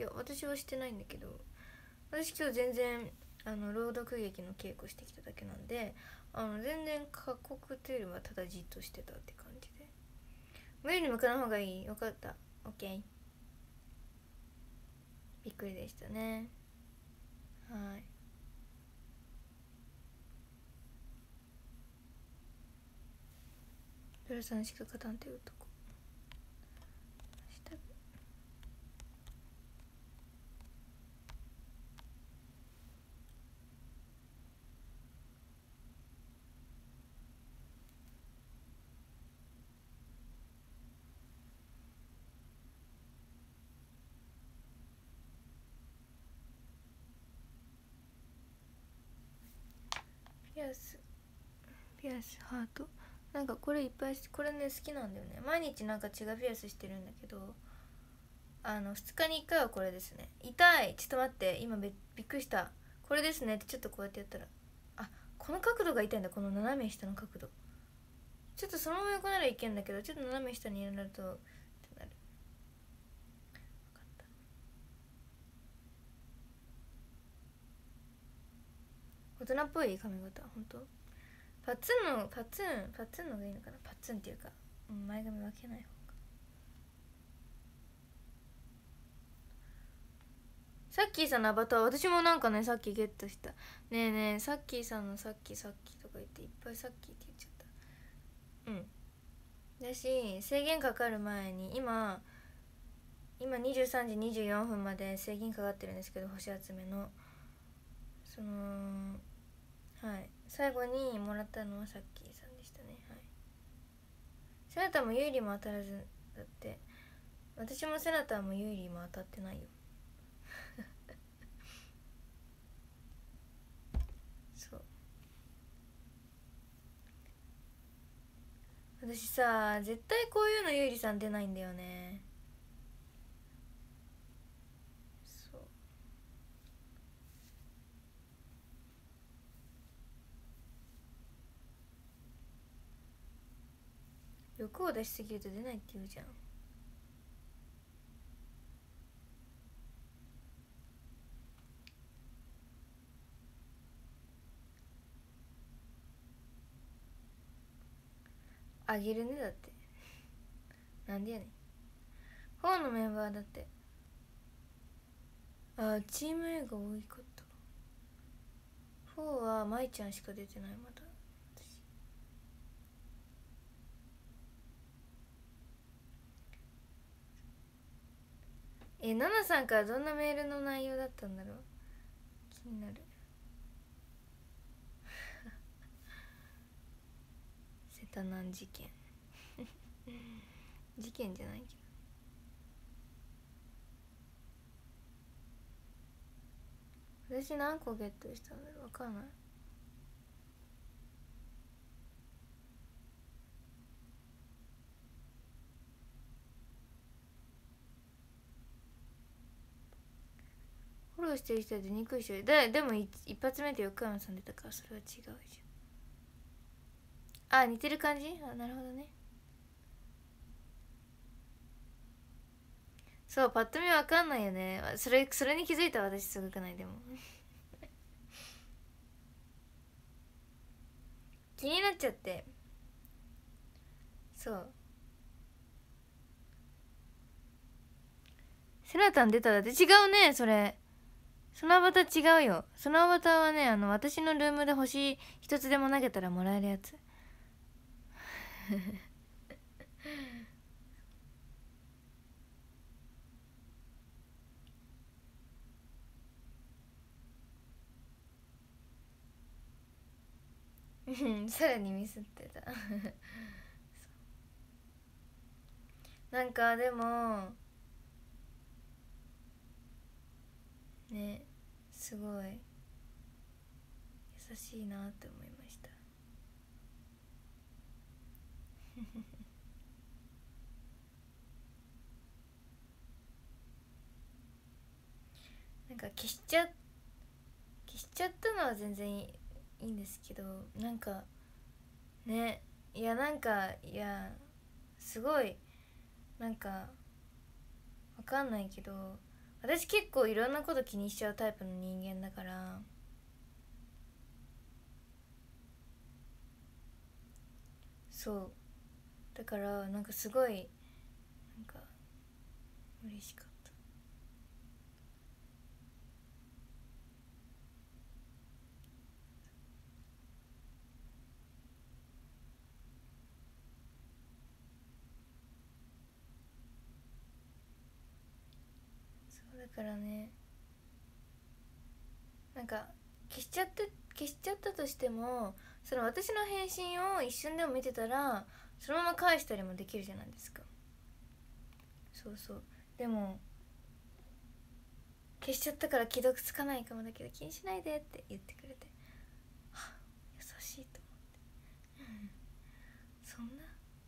や私はしてないんだけど、私今日全然朗読劇の稽古してきただけなんで、全然過酷というよりはただじっとしてたって感じで。無理に向かない方がいい。分かった、オッケー。びっくりでしたね。はい。ベルさんしか勝たんっていう男。ピアス、ピアスハート、なんかこれいっぱい、これね好きなんだよね。毎日なんか血がピアスしてるんだけど、2日に1回はこれですね。痛い、ちょっと待って、今びっくりした。これですねってちょっとこうやってやったら、あ、この角度が痛いんだ。この斜め下の角度。ちょっとそのまま横ならいけんだけど、ちょっと斜め下になるとってなる。分かった。大人っぽい髪型、ほんと。パツンのがいいのかな。パツンっていうか、前髪分けない方が。さっきーさんのアバター、私もなんかねさっきゲットした。ねえねえ、さっきーさんのさっきとか言っていっぱいさっきって言っちゃった。うん。だし制限かかる前に今23時24分まで制限かかってるんですけど、星集めのはい最後にもらったのはさっきーさんでしたね。はい。セナターもユーリも当たらずだって。私もセナターもユーリも当たってないよ。そう、私さ絶対こういうのユーリさん出ないんだよね。そう、欲を出しすぎると出ないって言うじゃん。あげるね。だってなんでやねん。4のメンバーだって。チーム A が多かった。4は舞ちゃんしか出てない。まだナナさんからどんなメールの内容だったんだろう、気になる。瀬田南事件事件じゃないけど、私何個ゲットしたんだろう、分かんない。フォローしてる人は出にくいし、でも一発目で横山さん出たからそれは違うじゃん。似てる感じ。なるほどね。そう、パッと見わかんないよね。それに気づいた私すごくない？でも気になっちゃって。そう、セナタン出たらって違うね。そのアバター違うよ。そのアバターはね、私のルームで星一つでも投げたらもらえるやつさらにミスってたなんかでもね、すごい優しいなって思いましたなんか消しちゃったのは全然いいんですけど、なんかね、いやなんかいやすごいなんかわかんないけど、 私結構いろんなこと気にしちゃうタイプの人間だから、そうだからなんかすごいなんか嬉しかった。そうだからね、なんか消しちゃったとしても、その私の返信を一瞬でも見てたらそのまま返したりもできるじゃないですか。そうそう。でも消しちゃったから既読つかないかもだけど気にしないでって言ってくれて、はあ、優しいと思って、そんな、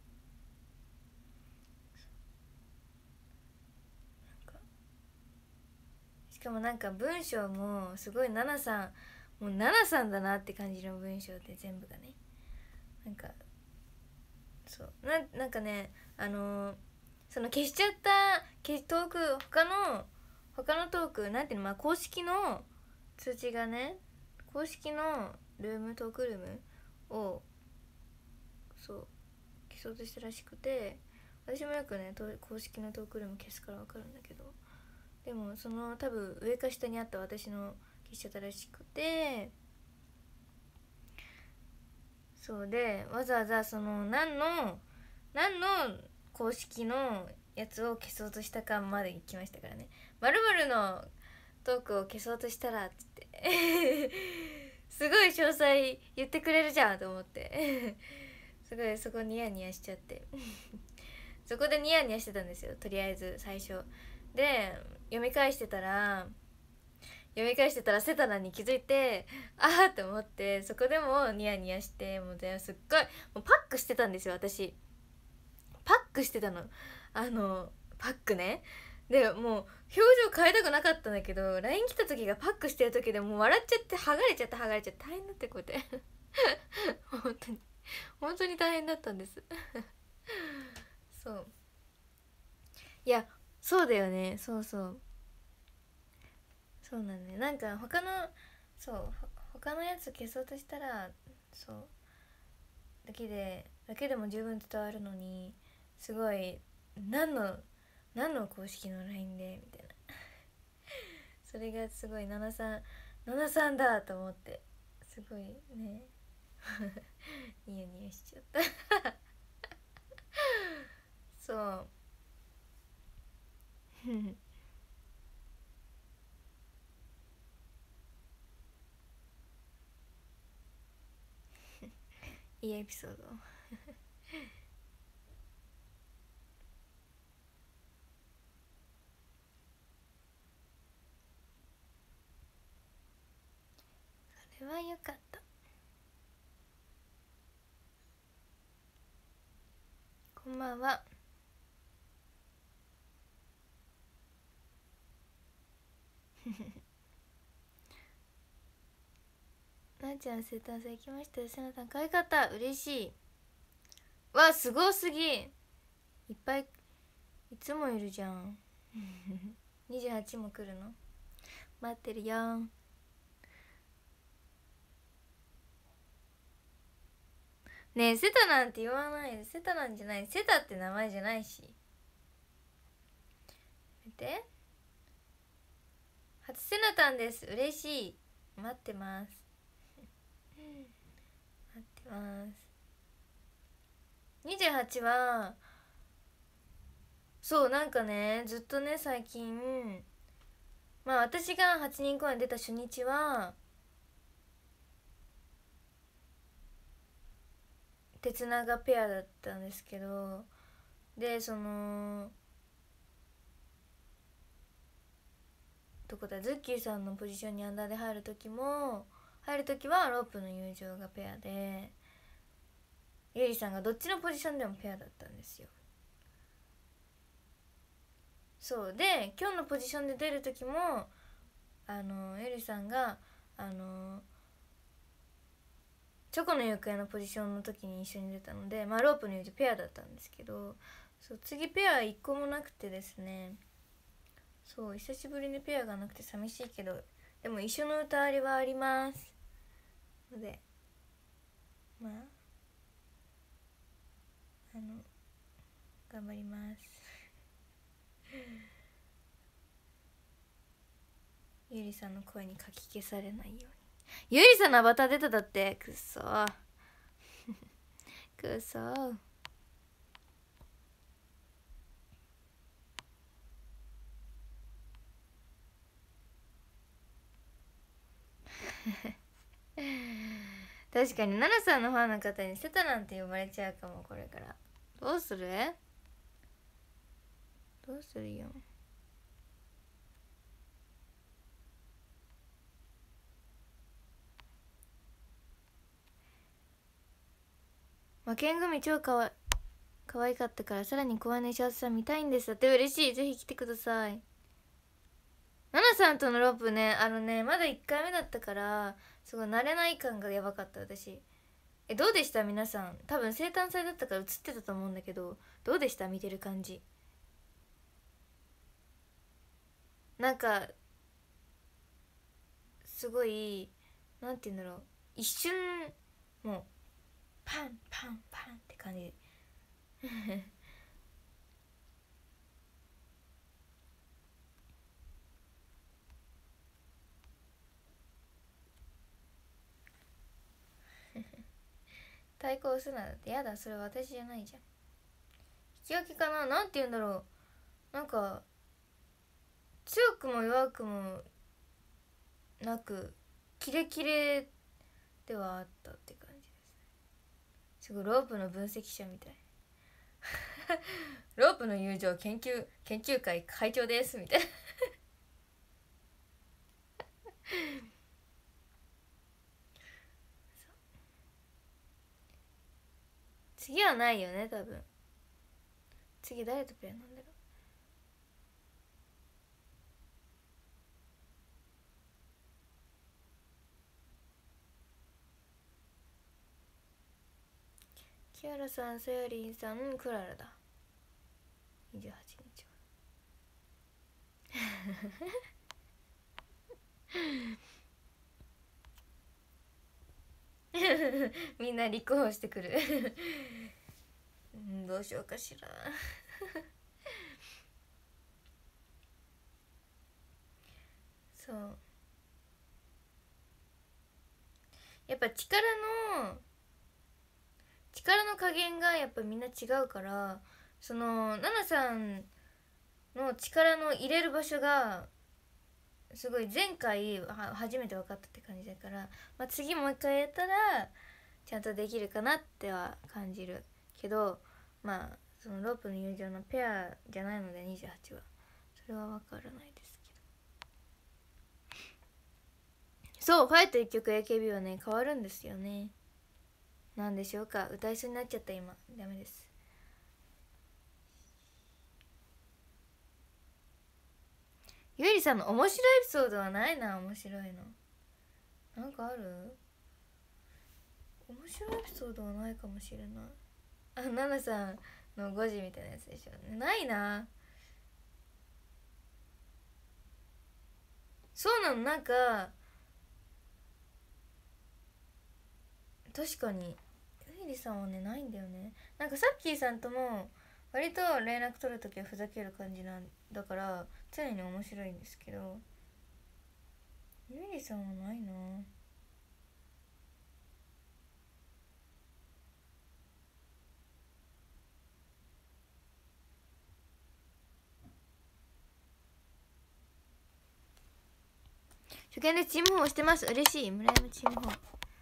なんかしかもなんか文章もすごいナナさん、もうナナさんだなって感じの文章で全部がね、なんかそうなんかね、その消しちゃったトーク、他のトークなんていうの、まあ公式の通知がね、公式のトークルームをそう消そうとしたらしくて、私もよくね公式のトークルーム消すから分かるんだけど、でもその多分上か下にあった私の消しちゃったらしくて、そうでわざわざその何の公式のやつを消そうとしたかまで来ましたからね。〇〇のトークを消そうとしたらっつってすごい詳細言ってくれるじゃんと思ってすごいそこニヤニヤしちゃってそこでニヤニヤしてたんですよ、とりあえず最初で。読み返してたらセタナに気づいて、あーって思って、そこでもニヤニヤして、もうすっごいもうパックしてたんですよ私。パックしてたの、パックね。でもう表情変えたくなかったんだけど、 LINE 来た時がパックしてる時でもう笑っちゃって、剥がれちゃって大変だって、こうやって本当に大変だったんですそう、いや、そうだよね、そうそう、そうなんだよ。なんかそう他のやつ消そうとしたら、そうだけでも十分伝わるのに、すごい何の公式の LINE でみたいなそれがすごい7さんだと思って、すごいねニヤニヤしちゃったそういいエピソードそれはよかった。こんばんはなーちゃん生誕祭行きましたよ。せなさん可愛かった、嬉しい。わ、すごすぎ、いっぱいいつもいるじゃん28も来るの待ってるよん。ねえ、セタなんて言わないで。セタなんじゃない、セタって名前じゃないし。見て、初セナタンです、嬉しい、待ってます待ってます。28はそう、なんかねずっとね最近、まあ私が8人公演出た初日は鉄長ペアだったんですけど、でそのどこだ、ズッキーさんのポジションにアンダーで入る時はロープの友情がペアで、ゆりさんがどっちのポジションでもペアだったんですよ。そうで、今日のポジションで出る時もゆりさんがチョコの行方のポジションの時に一緒に出たので、まあロープの友情ペアだったんですけど、そう次ペア1個もなくてですね、 そう久しぶりにペアがなくて寂しいけど、でも一緒の歌ありはありますので、まあ頑張りますゆりさんの声にかき消されないように。ゆりさんのアバター出ただって。くそくそ確かに奈々さんのファンの方にセタなんて呼ばれちゃうかも。これからどうするどうするよ。負けん組超可愛かったからさらに怖いの石橋さん見たいんです。だって嬉しい。ぜひ来てください。奈々さんとのロープね、まだ1回目だったからすごい慣れない感がやばかった私。どうでした皆さん。多分生誕祭だったから映ってたと思うんだけど、どうでした見てる感じ。なんかすごいなんて言うんだろう、一瞬もうパンパンパンって感じ対抗するなだって。やだ、それ私じゃないじゃん。引き分けかな。なんて言うんだろう、なんか強くも弱くもなくキレキレではあったって感じですね。すごいロープの分析者みたいロープの友情研究会会長ですみたいな次はないよね多分。次誰とペアなんだろう。キアラさん、さやりんさん、クララだ。28日はみんな立候補してくるどうしようかしらそうやっぱ力の加減がやっぱみんな違うから、そのナナさんの力の入れる場所がすごい前回初めて分かったって感じだから、まあ、次もう一回やったらちゃんとできるかなっては感じるけど、まあそのロープの友情のペアじゃないので28はそれは分からないですけど。そうファイト1曲 AKB はね変わるんですよね。なんでしょうか。歌いそうになっちゃった今。ダメです。ゆりさんの面白いエピソードはないな。面白いのなんかある。面白いエピソードはないかもしれない。ナナさんの5時みたいなやつでしょ。ないな。そうなの。なんか確かにゆりさんはねないんだよね。なんかさっきーさんとも割と連絡取るときはふざける感じなんだから常に面白いんですけど、ゆりさんはないな。初見でチーム4をしてます。嬉しい。村山チーム4。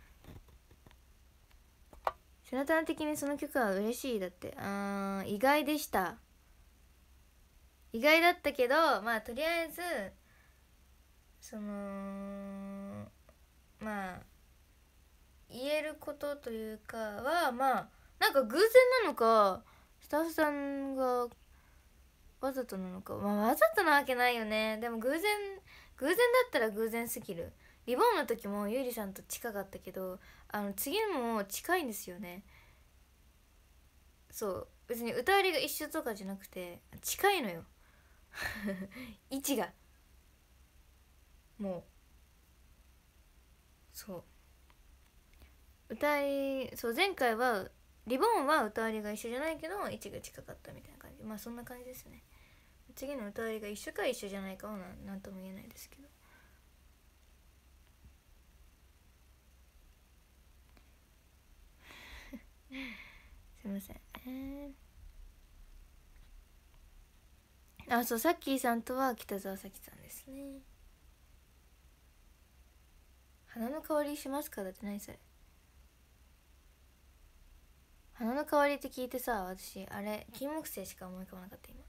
セナタン的にその曲は嬉しい。だって意外でした。意外だったけど、まあとりあえずそのまあ言えることというかは、まあなんか偶然なのかスタッフさんがわざとなのか、まあわざとなわけないよね。でも偶然だったら偶然すぎる。リボンの時もゆりさんと近かったけど次も近いんですよね。そう別に歌割りが一緒とかじゃなくて近いのよ。 位置がもうそう歌いそう前回はリボンは歌わりが一緒じゃないけど位置が近かったみたいな感じ、まあそんな感じですね。次の歌わりが一緒か一緒じゃないかはなんとも言えないですけど。すいません、あ、そう、さっきーさんとは北澤咲さんですね。花の香りしますかだって何それ。花の香りって聞いてさ、私あれ金木犀しか思い浮かばなかった今。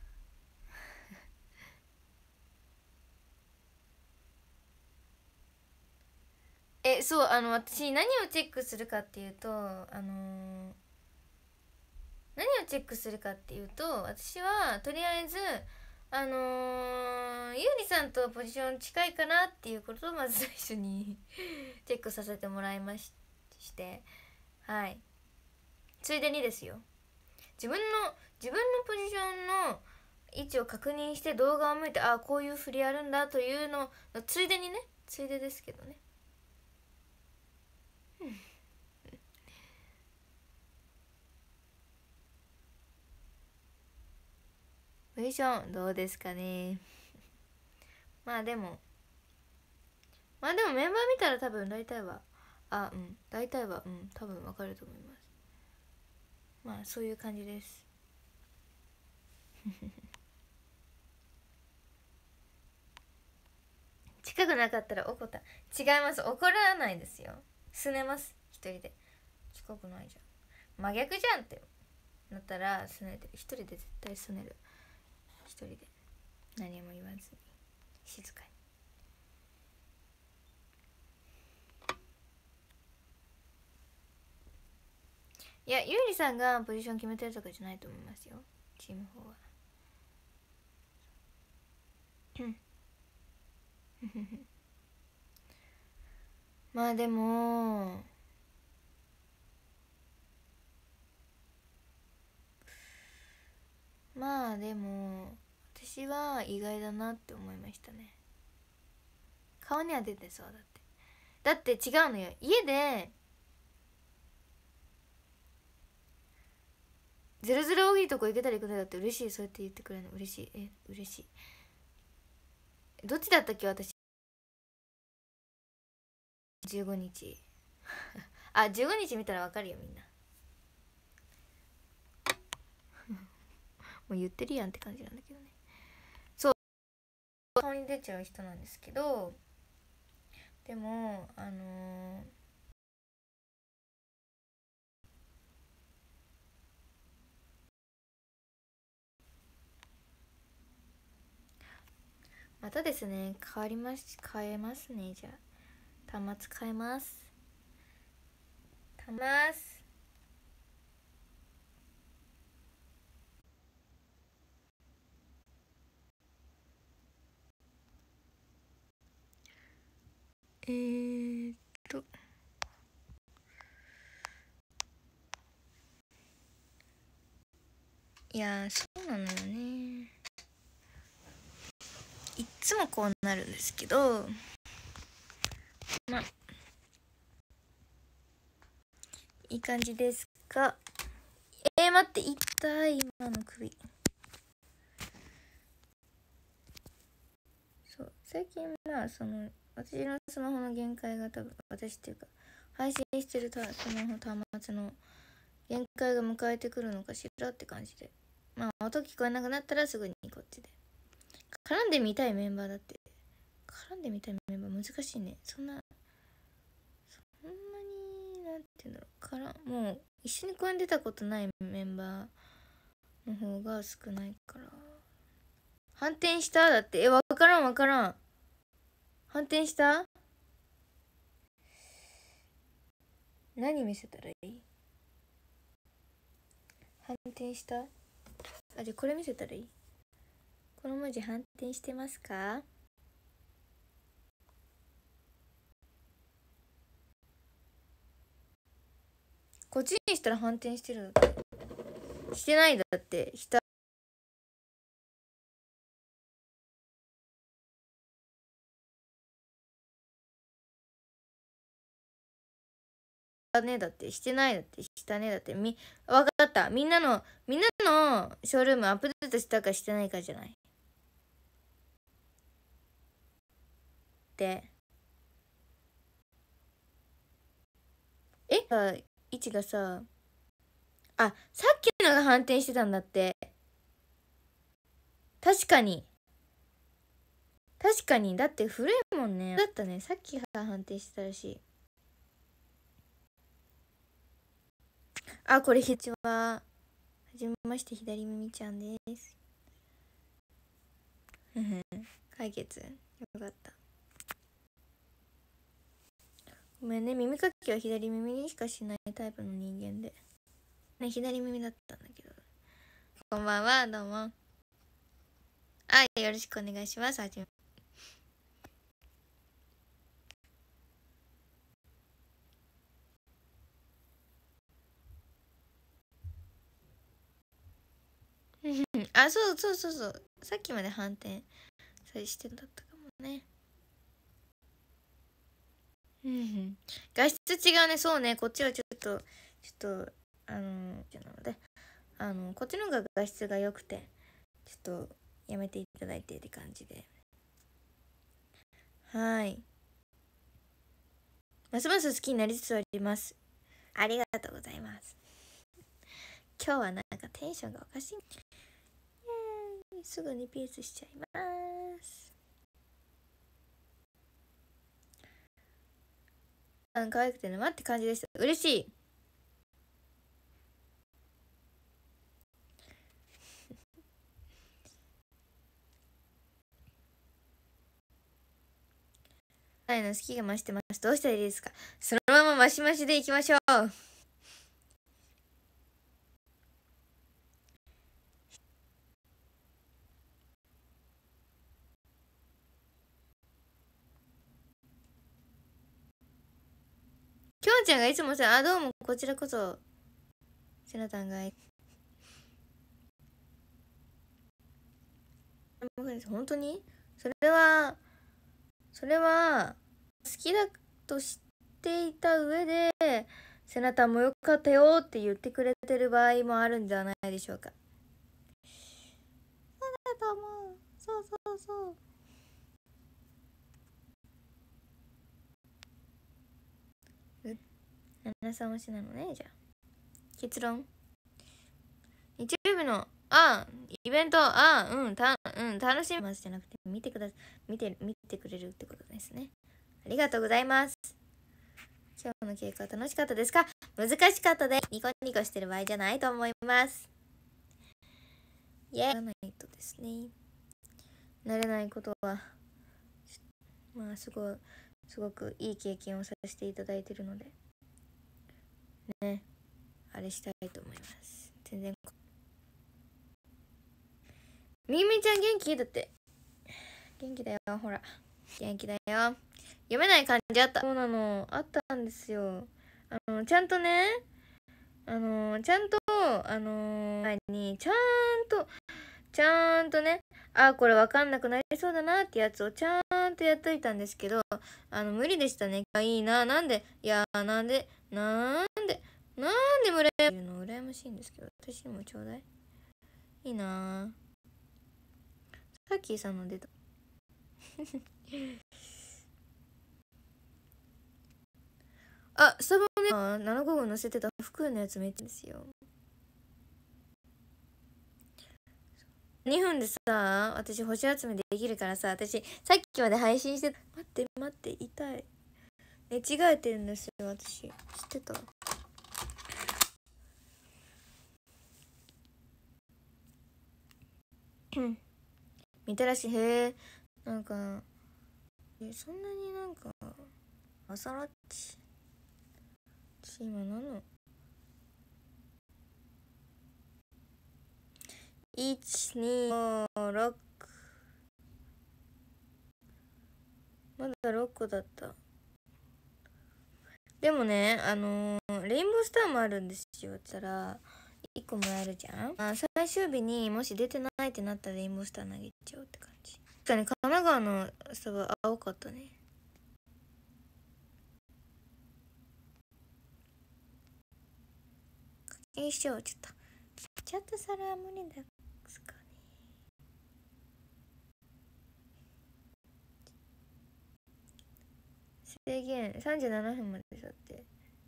そう、私何をチェックするかっていうと、何をチェックするかっていうと、私はとりあえずゆうりさんとポジション近いかなっていうことをまず最初にチェックさせてもらいまして、はい、ついでにですよ、自分のポジションの位置を確認して動画を見て、あ、こういう振りあるんだというのついでにね、ついでですけどね。ポジションどうですかね。まあでもメンバー見たら多分大体は大体は多分わかると思います。まあそういう感じです近くなかったら怒った。違います、怒らないですよ。すねます、一人で。近くないじゃん、真逆じゃんってなったらすねてる。一人で絶対すねる。一人で何も言わずに静かに。いや、ゆうりさんがポジション決めてるとかじゃないと思いますよ、チーム4は。まあでも私は意外だなって思いましたね。顔には出てそうだって違うのよ。家でゼロゼロ大きいとこ行けたら行くのだって嬉しい。そうやって言ってくれるの嬉しい。嬉しい。どっちだったっけ私。15日あ、15日見たらわかるよみんなもう言ってるやんって感じなんだけどね。そう顔に出ちゃう人なんですけど、でもまたですね、変えますね。じゃあ端末変えます。ーっといやそうなのよね。いっつもこうなるんですけど、まあいい感じですか。待って、痛い今の首。そう最近その私のスマホの限界が多分、私っていうか配信してるスマホ端末の限界が迎えてくるのかしらって感じで、音聞こえなくなったらすぐにこっちで絡んでみたいメンバー難しいね。そんなになんていうんだろう、もう一緒に公演出たことないメンバーの方が少ないから。反転しただって。わからん。反転した。何見せたらいい。反転した。じゃあこれ見せたらいい。この文字反転してますか。こっちにしたら反転してるだって。してないだって。 ねだって、してないだって、したねだって、わかった。みんなのショールームアップデートしたかしてないかじゃない。で、位置がさ、あ、さっきのが反転してたんだって。確かに。確かに。だって古いもんね。だったね。さっきが反転してたらしい。あ、これ、こんにちは。はじめまして、左耳ちゃんです。解決。よかった。ごめんね、耳かきは左耳にしかしないタイプの人間で。ね、左耳だったんだけど。こんばんは、どうも。あ、よろしくお願いします。はじめ。あ、そうそうそうそう。さっきまで反転それしてたかもね。画質違うね。そうね。こっちはちょっと、なので、こっちの方が画質が良くて、ちょっとやめていただいてって感じで。はい。ますます好きになりつつあります。ありがとうございます。今日はなんかテンションがおかしい。すぐにピースしちゃいます。可愛くて沼って感じでした。嬉しい。の好きが増してます。どうしたらいいですか？そのままマシマシでいきましょう。きょんちゃんがいつもさ、どうもこちらこそ、せなたんが本当にそれは好きだと知っていた上で、せなたんもよかったよって言ってくれてる場合もあるんじゃないでしょうか。そうだと思う。そうそうそう。7さん推しなのね。じゃあ結論、日曜日のイベント楽しみますじゃなくて見てくれるってことですね。ありがとうございます。今日の経過楽しかったですか？難しかったでニコニコしてる場合じゃないと思います。イエーイ。ないとですね、慣れないことはまあすごくいい経験をさせていただいてるのでね、あれしたいと思います。全然みみちゃん元気だって。元気だよ、ほら元気だよ。読めない漢字あった。そうなの、あったんですよ。ちゃんとね、ちゃんと前にちゃんとね、これわかんなくなりそうだなってやつをちゃんとやっといたんですけど、無理でしたね。いいな、なんで村山いうの羨ましいんですけど、私にもちょうだい。いいな。さっきさんの出た。スタバね、755載せてた服のやつめっちゃですよ。2分でさ、私星集めできるからさ、私さっきまで配信して待って痛い。寝違えてるんですよ、私。知ってた？みたらし、へえ。なんかそんなになんか朝ラッチ、私今何の126、まだ6個だった。でもね、レインボースターもあるんですよ。ったら1個もらえるじゃん。最終日にもし出てないってなったらレインボースター投げちゃうって感じ。確かに神奈川のスタバ青かったね。 よいしょ。ちょっとそれは無理ですかね。制限37分までだって。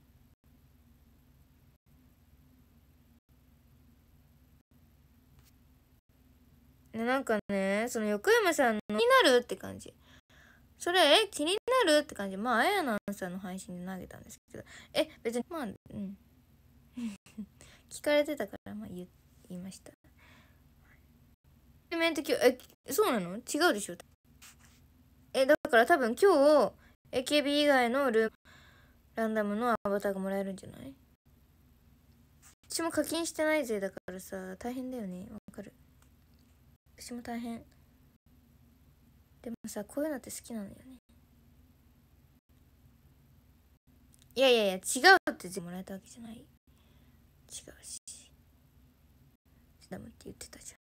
なんかね、その横山さんの気になるって感じ。それ気になるって感じ。まああやなさんの配信で投げたんですけど、別にまあ聞かれてたからまあ言いました。イベント今日そうなの？違うでしょ。だから多分今日 AKB 以外のランダムのアバターがもらえるんじゃない？私も課金してないぜだからさ、大変だよね。わかる。私も大変。でもさ、こういうのって好きなのよね。いや違うって全部もらえたわけじゃない。違うし。ダムって言ってたじ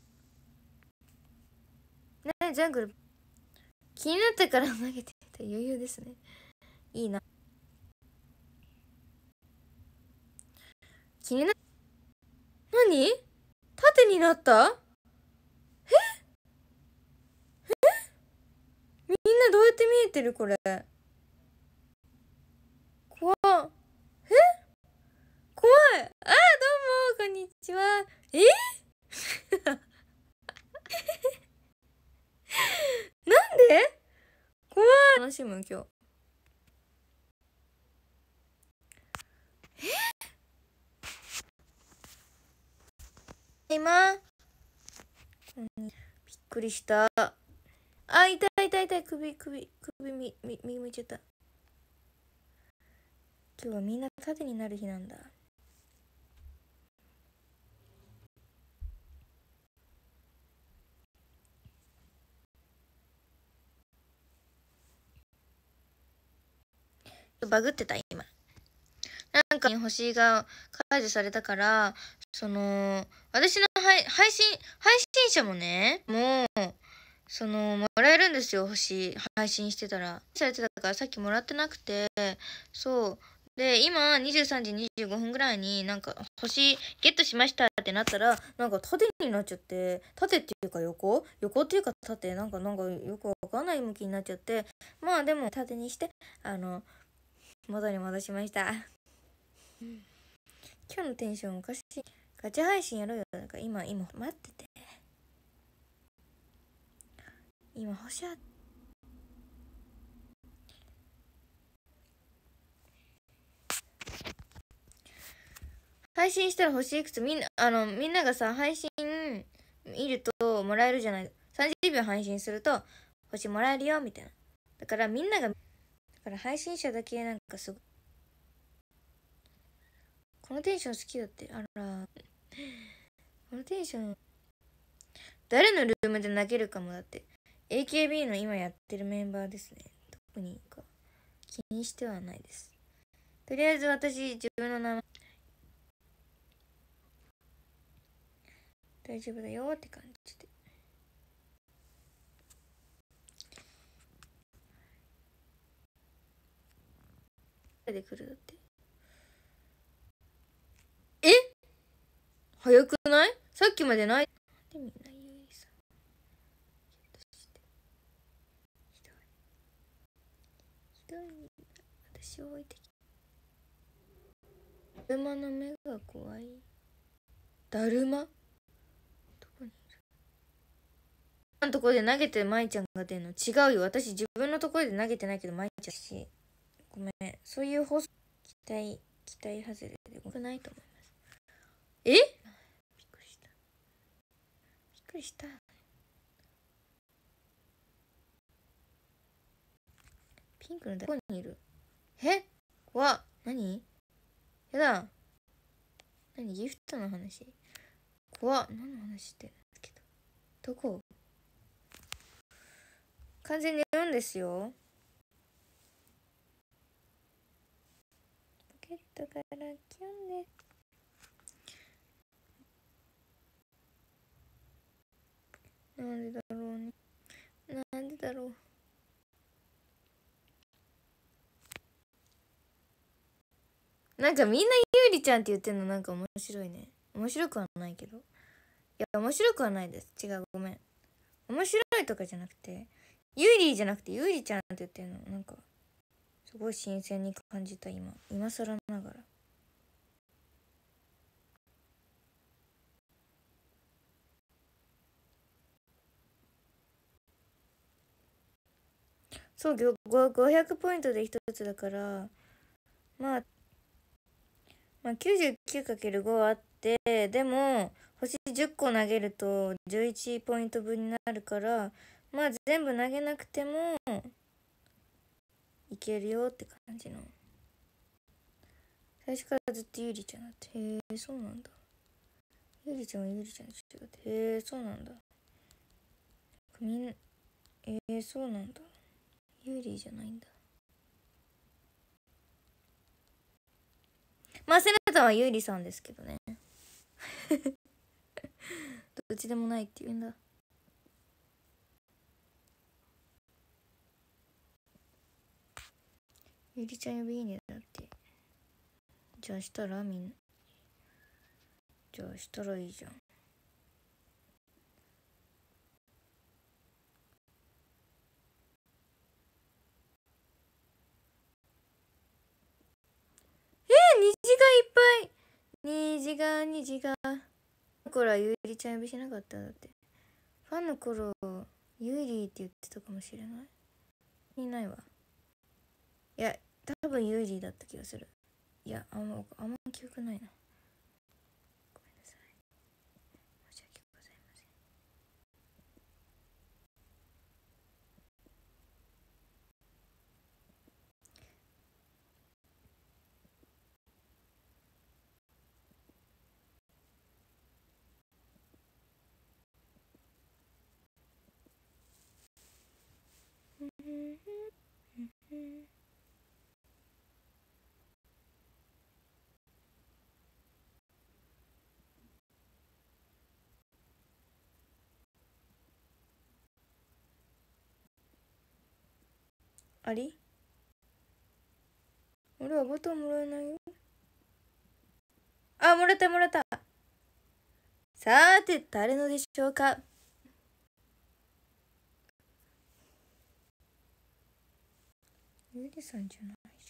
ゃん。ね、ジャングル気になったから投げてた。余裕ですね。いいな。気にな、何？縦になった？みんなどうやって見えてるこれ。怖っ。怖い。どうもこんにちは。なんで？怖い。楽しむ今日。今びっくりした。痛い。首右向いちゃった。今日はみんな縦になる日なんだ。バグってた今。なんか星が解除されたから、私の配信者もね、もう、もらえるんですよ、配信してたら。されてたからさっきもらってなくて、そう。で、今、23時25分ぐらいになんか、星ゲットしましたってなったら、なんか縦になっちゃって、縦っていうか横っていうか縦、なんかよくわかんない向きになっちゃって、まあでも縦にして、元に戻しました。今日のテンションおかしい。ガチ配信やろうよ。だから今、待ってて。今、星あ配信したら星いくつみんながさ、配信見るともらえるじゃない。30秒配信すると星もらえるよ、みたいな。だからみんなが、だから配信者だけなんかすごい。このテンション好きだって。あら。このテンション。誰のルームで投げるかもだって。AKB の今やってるメンバーですね。特に気にしてはないです。とりあえず私、自分の名前、大丈夫だよって感じで。で来るだって。早くない？さっきまでない。でみんなゆいさんひどい私を置いてきた。だるまの目が怖い。だるまどこにいる？あんとこで投げてまいちゃんが出んの？違うよ。私自分のところで投げてないけどまいちゃんし。ごめん。そういう放送期待外れでごくないと思います。びっくりした。ピンクのどこにいる？怖っ。何？やだ。何？ギフトの話？怖っ。何の話してるんだけど。どこ？完全に読んですよ。ポケットからキュンで。なんでだろうね。なんでだろう。 なんかみんなゆうりちゃんって言ってんのなんか面白いね。面白くはないけど。いや、面白くはないです。違う、ごめん。面白いとかじゃなくて、ゆうりじゃなくてゆうりちゃんって言ってんの。なんか、すごい新鮮に感じた今更ながら。そう、500ポイントで1つだから、まあ、99×5 あって、でも、星10個投げると11ポイント分になるから、まあ全部投げなくても、いけるよって感じの。最初からずっとゆりちゃんだって。へえ、そうなんだ。ゆりちゃんはゆりちゃんと違って。へえ、そうなんだ。そうなんだ。ゆりじゃないんだ。まあ、セナタはゆりさんですけどね。どっちでもないって言うんだ。ゆりちゃん呼びいいねだって。じゃあしたらみんな。じゃあしたらいいじゃん。虹がいっぱい。虹が。頃はゆりちゃん呼びしなかったんだって。ファンの頃、ゆりって言ってたかもしれない。いないわ。いや、多分ゆりだった気がする。いや、あんま記憶ないな。ごめんなさい。申し訳ございません。あり？俺はボタンもらえないよ。あ、もらった。さーて、誰のでしょうか。ゆりさんじゃないじ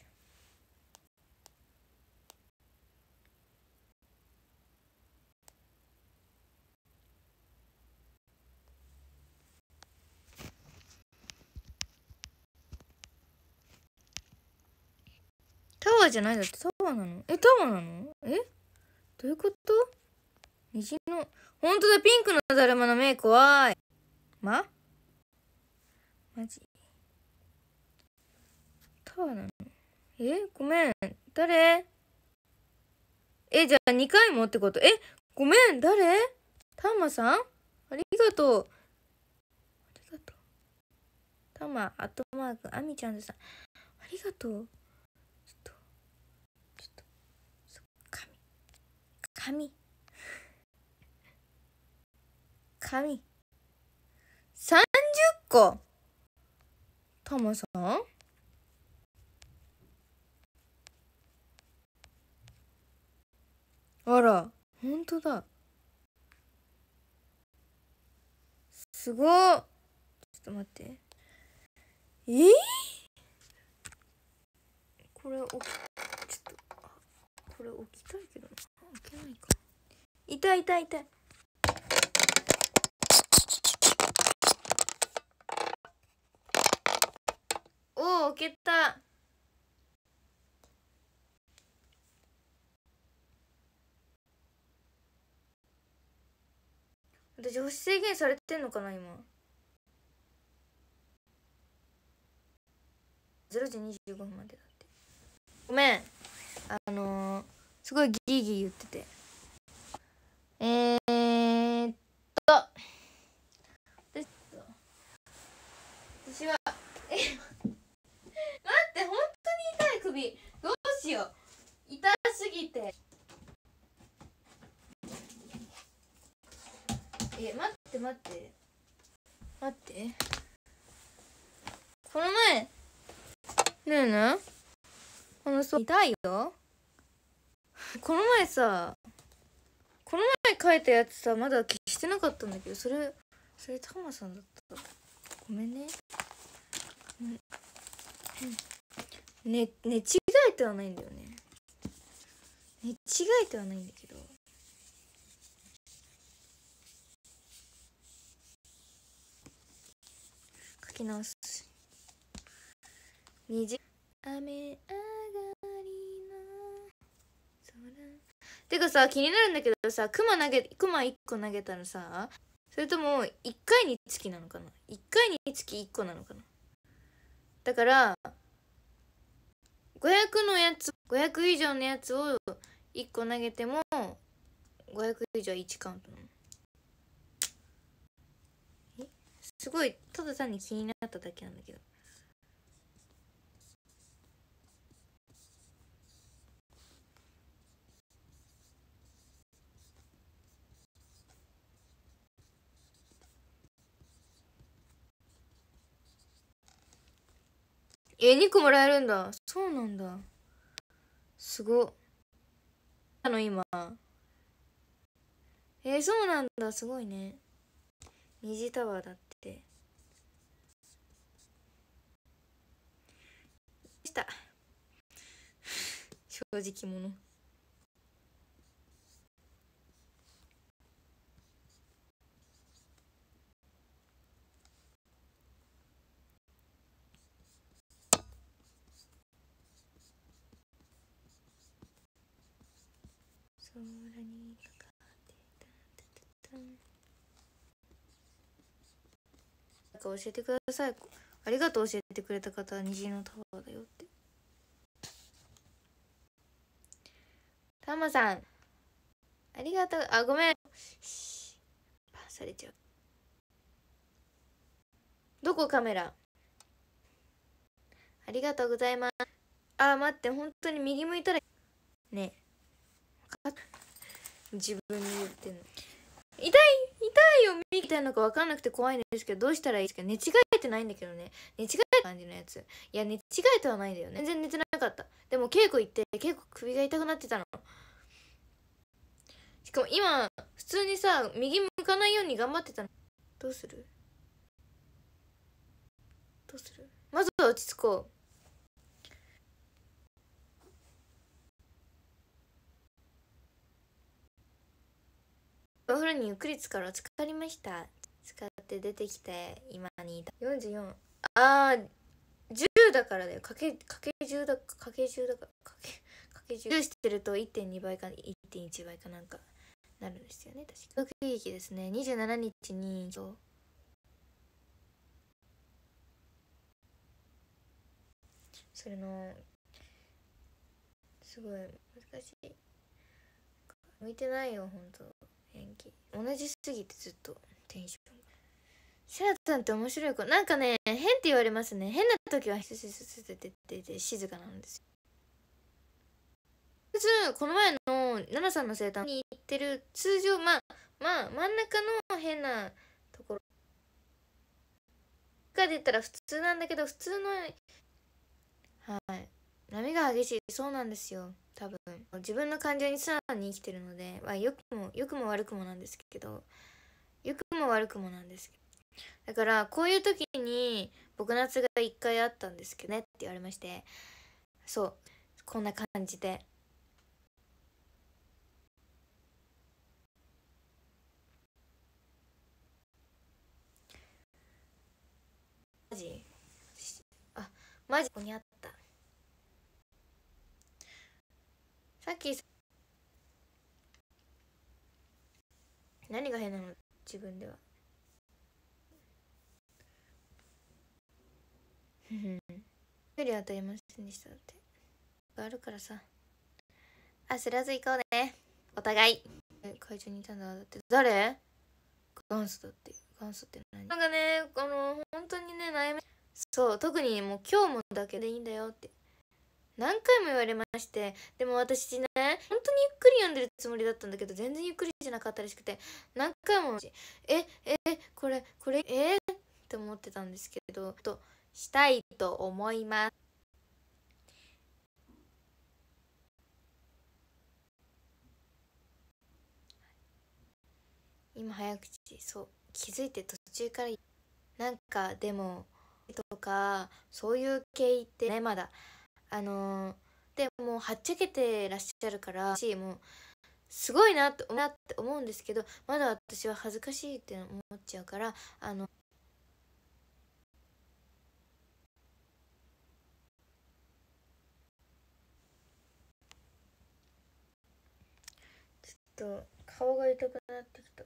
ゃん。タワーじゃないだって。タワーなの？タワーなの？どういうこと？虹の、ほんとだ、ピンクのだるまの目怖い。マジタワーなの？ごめん。誰？じゃあ2回もってこと？ごめん。誰？タマさん？ありがとう。タマ、アットマーク、アミちゃんでさん。ありがとう。ちょっと、紙。30個？タマさん？あら、ほんとだ。すごっ。ちょっと待って。これ置きたいけどな。置けないか。痛い。置けた。私星制限されてんのかな今。0時25分までだって。ごめん。すごいギーギー言ってて。私は待って本当に痛い首。どうしよう。痛すぎて。待ってこの前ねえ痛いよ。 この前書いたやつさ、まだ消してなかったんだけど、それタマさんだった。ごめんね。寝違えてはないんだよね。寝違えてはないんだけど、書き直す。虹雨上がりの空。てかさ、気になるんだけどさ、クマ1個投げたらさ、それとも1回につきなのかな。1回につき1個なのかな。だから500以上のやつを1個投げても500以上は1カウントなの。すごいただ単に気になっただけなんだけど。2個もらえるんだ。そうなんだ。すごっ。今そうなんだ。すごいね。虹タワーだってした正直者。空にかかってたなんか教えてください。ありがとう、教えてくれた方は虹のタワーだよって。タマさんありがとう。あ、ごめん。パスされちゃう。どこカメラ。ありがとうございます。待って、本当に右向いたらね。自分に言ってんの。痛いよ。右みたいなのか分かんなくて怖いんですけど、どうしたらいいですか。寝違えてないんだけどね。寝違えた感じのやつ。いや、寝違えてはないんだよね。全然寝てなかった。でも稽古行って結構首が痛くなってたの。しかも今普通にさ、右向かないように頑張ってたの。どうするまずは落ち着こう。お風呂にゆっくり浸かりました。使って出てきて今にいた。44。10だからだよ。かけ10だかけ10してると 1.2 倍か 1.1 倍かなんかなるんですよね。確か区域ですね。27日にそれのすごい難しい。向いてないよほんと。演技同じすぎてずっとテンション。セラさんって面白い子。なんかね、変って言われますね。変な時は静かなんですよ。普通この前の奈々さんの生誕に行ってる通常まあ真ん中の変なところが出たら普通なんだけど、普通の波が激しい。そうなんですよ。多分自分の感情に素直に生きてるので、良くも悪くもなんですけど、だからこういう時に僕夏が1回あったんですけどねって言われまして、そうこんな感じで。マジここにあった。さっき何が変なの自分では。より当たりませんでしたってあるからさ。焦らず行こうねお互い。会場にいたんだ。だって誰？元祖だって。元祖って何？なんかね、本当にね悩み。そう、特にもう今日もだけでいいんだよって何回も言われまして。でも私ね、本当にゆっくり読んでるつもりだったんだけど、全然ゆっくりじゃなかったらしくて、何回もこれって思ってたんですけど、したいと思います。 今早口。そう気づいて途中からなんかでもとかそういう系ってねまだでもはっちゃけてらっしゃるからもうすごいなって思うんですけど、まだ私は恥ずかしいって思っちゃうからちょっと顔が痛くなってきた。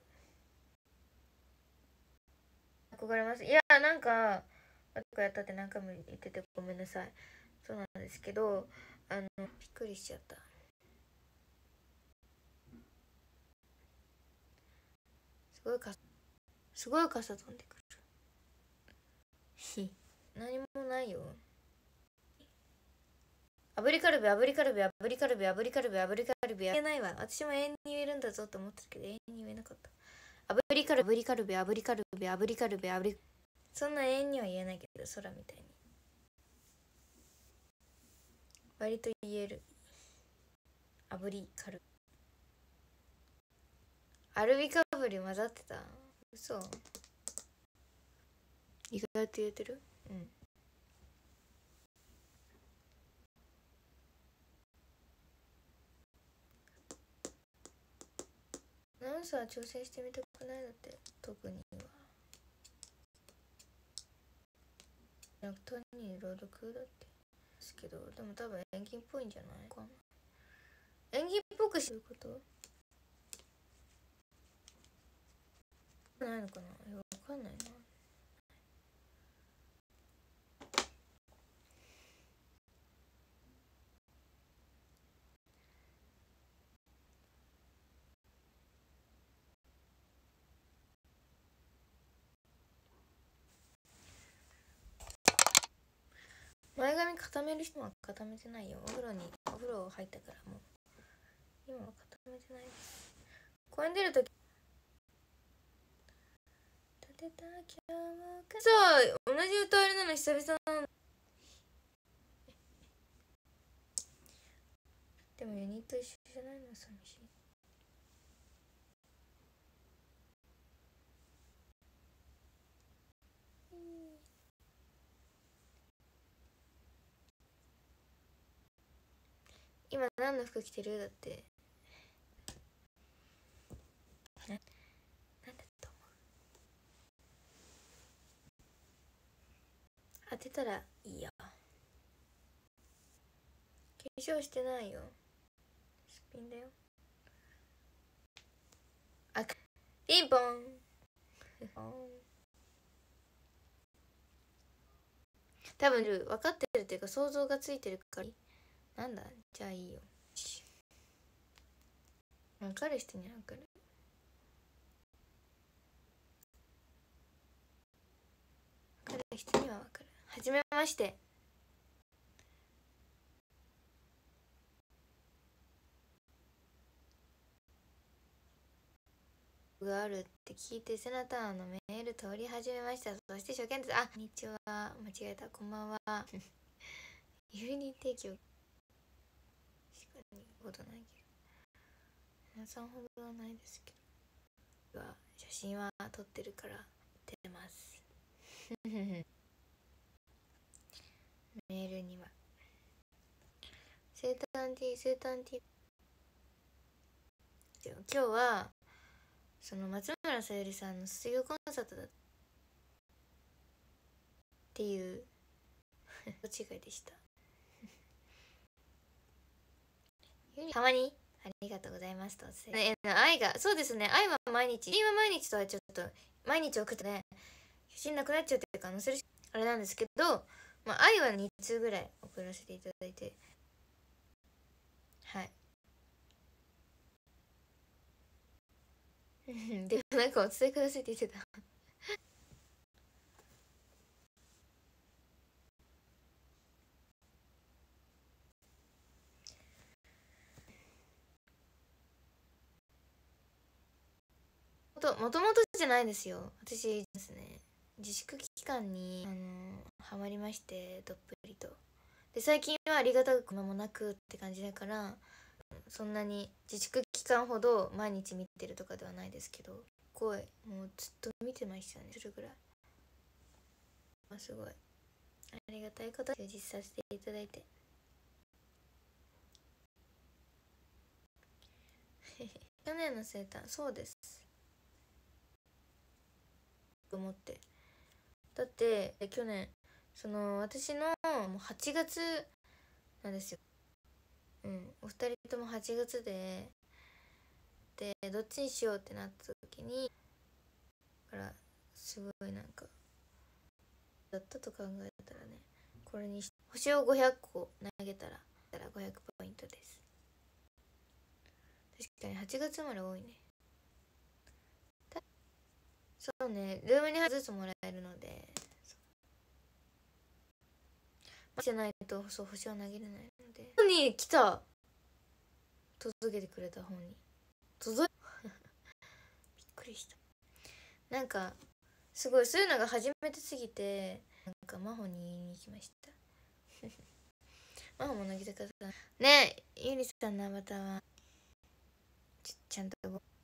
憧れます。いやなんかとかやったって何回も言っててごめんなさい。そうなんですけどびっくりしちゃった。すごい傘飛んでくる。何もないよ。炙りカルビ炙りカルビ炙りカルビ炙りカルビ炙りカルビ言えないわ。私も永遠に言えるんだぞと思ってたけど永遠に言えなかった。炙りカルビ炙りカルビ炙りカルビ炙りカルビ炙り、そんな永遠には言えないけど空みたいに割と言える。炙りカルビアルビカブリ混ざってた。嘘。意外と言えてる。うん。アナウンサー挑戦してみたくないだって。特には楽単に朗読だってですけど、でも多分演技っぽいんじゃないかな。演技っぽくすることないのかな。わかんないな。前髪固める人は固めてないよ。お風呂入ったからもう今は固めてないです。公園出るとき立てた今日もそう同じ歌あれなの久々なんでもユニット一緒じゃないの寂しい。今何の服着てるだって。なんだと思う。当てたらいいや。化粧してないよ。すっぴんだよ。あ、ピンポン多分分かってるっていうか想像がついてるから。なんだじゃあいいよ。分かる人には分かる。分かる人には分かる。はじめまして。があるって聞いてセナターのメール通り始めました。そして初見です。あ、こんにちは。間違えた。こんばんは。郵便提供しかにことないけど皆さんほどはないですけど写真は撮ってるから出ますメールには生誕 T 今日はその松村さゆりさんの卒業コンサートだっていう違いでしたたまにありがとうございますと愛がそうですね。愛は毎日とはちょっと毎日送ってね写真なくなっちゃうっていうか載せるあれなんですけど、まあ、愛は2通ぐらい送らせていただいてはいでもなんかお伝えくださいって言ってたもともとじゃないですよ。私ですね自粛期間にハマりましてどっぷりと。で最近はありがたく間もなくって感じだからそんなに自粛期間ほど毎日見てるとかではないですけどごいもうずっと見てましたね。するぐらいすごいありがたいこと充実させていただいて去年の生誕そうですと思って、だって去年その私のもう8月なんですよ。お二人とも8月でどっちにしようってなった時にだからすごいなんかだったと考えたらね、これに星を500個投げたら500ポイントです。確かに8月まで多いね。そうね、ルームにずつもらえるのでじゃないとそう星を投げれないので。本に来た、届けてくれた本に届いびっくりした。なんかすごいそういうのが初めてすぎて、なんか真帆に言いに行きました真帆も乃木坂さんねえ、ゆりさんのアバターはちゃんと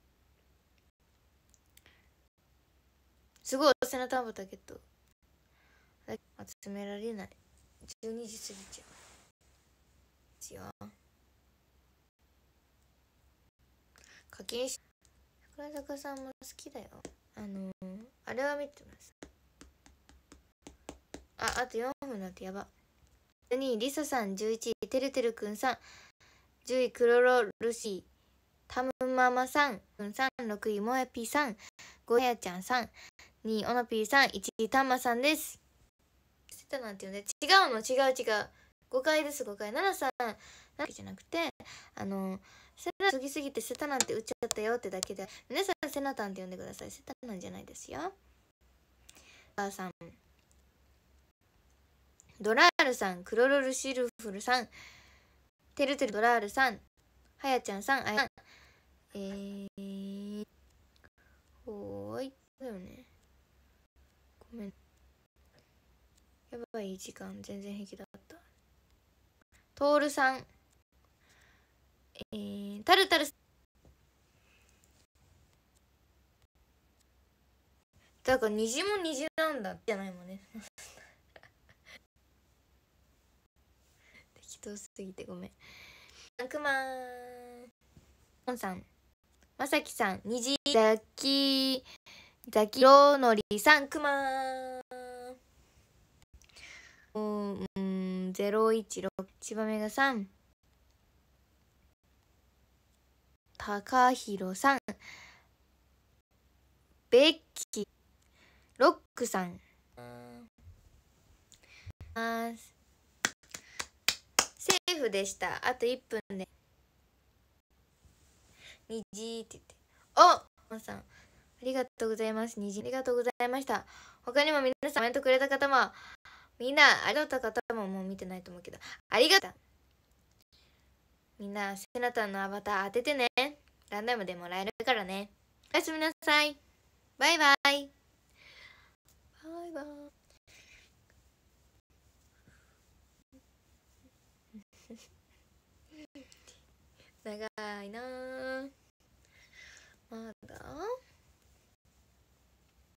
すごい背中アバターゲット集められない。12時過ぎちゃうですよ。課金し桜坂さんも好きだよ。あれは見てます。あと4分だってやば。2位リサさん、11位てるてるくんさん、10位クロロルシータムママさんさん、6位もえぴさん、5位やちゃんさん、2位おのぴーさん、1位たんまさんです。セタなんていうね、違う誤解です。誤解。奈々さんなんじゃなくてセナ過ぎすぎてセタなんて打っちゃったよってだけで、皆さんセナタンって呼んでください。セタなんじゃないですよ。お母さん、ドラールさん、クロロルシルフルさん、てるてるドラールさん、はやちゃんさん、あやさん、ほーいだよね。ごめん、やばい時間全然平気だった。トールさん、タルタルだから虹も虹なんだじゃないもんね適当すぎてごめん。くまーん、ポンさん、まさきさん、虹、ザキロノリさん、くまーん、016、千葉メガさん、高弘さん、ベッキー、ロックさん、セーフでした。あと1分で虹って言って、おさんありがとうございます。虹ありがとうございました。他にも皆さんコメントくれた方もみんなありがとう方ももう見てないと思うけどありがとう。みんなセナタンのアバター当ててね。ランダムでもらえるからね。おやすみなさい。バイバイ。バイバイ。長いな。